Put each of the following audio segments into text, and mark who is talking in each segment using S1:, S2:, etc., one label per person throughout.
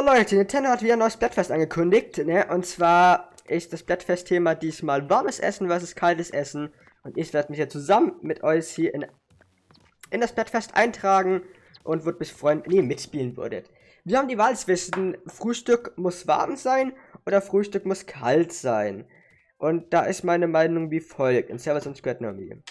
S1: So Leute, Nintendo hat wieder ein neues Splatfest angekündigt, ne? Und zwar ist das Splatfest-Thema diesmal warmes Essen versus kaltes Essen. Und ich werde mich ja zusammen mit euch hier in das Splatfest eintragen und würde mich freuen, wenn ihr mitspielen würdet. Wir haben die Wahl zwischen Frühstück muss warm sein oder Frühstück muss kalt sein. Und da ist meine Meinung wie folgt. In Servus und Squadnomy.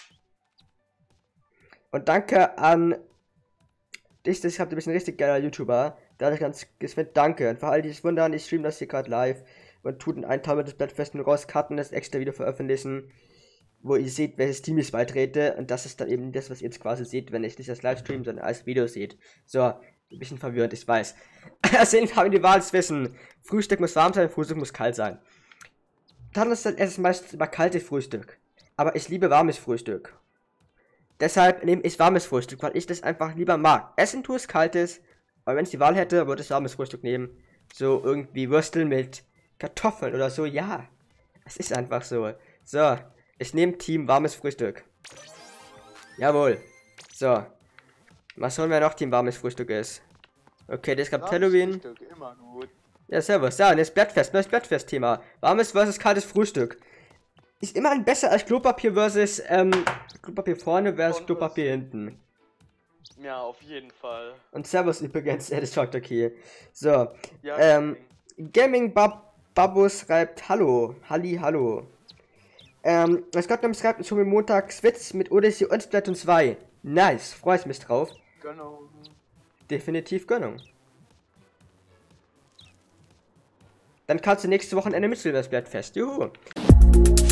S1: Und danke an dich, ich habe du bist ein richtig geiler YouTuber. Da hat ganz gespannt, danke. Und für all dieses Wundern, ich streame das hier gerade live und tut einen Teil mit des Splatfest rauscutten, das extra Video veröffentlichen, wo ihr seht, welches Team ich beitrete. Und das ist dann eben das, was ihr jetzt quasi seht, wenn ich nicht als Livestream, sondern als Video seht. So, ein bisschen verwirrend, ich weiß. Auf jeden Fall haben wir die Wahl zwischen Frühstück muss warm sein, Frühstück muss kalt sein. Dann ist es meistens immer kaltes Frühstück. Aber ich liebe warmes Frühstück. Deshalb nehme ich warmes Frühstück, weil ich das einfach lieber mag. Essen tue es kaltes, aber wenn ich die Wahl hätte, würde ich warmes Frühstück nehmen. So irgendwie Würstel mit Kartoffeln oder so, ja. Es ist einfach so. So, ich nehme Team warmes Frühstück. Jawohl. So. Mal schauen, wer noch Team warmes Frühstück ist. Okay, das gab Halloween.
S2: Immer gut.
S1: Ja, servus. Ja, das Splatfest, neues Splatfest-Thema. Warmes versus kaltes Frühstück. Ist immer besser als Klopapier versus, Klopapier vorne versus Klopapier hinten.
S2: Ja, auf jeden Fall.
S1: Und Servus übrigens, das schaut okay. So,
S2: Ja,
S1: Gaming Babus schreibt Hallo, hallo. Es kommt am schreibt schon am Montag Switch mit Odyssey und Splatoon 2. Nice, freue ich mich drauf.
S2: Gönnung.
S1: Definitiv Gönnung. Dann kannst du nächste Wochenende mitspielen das Splatfest. Juhu.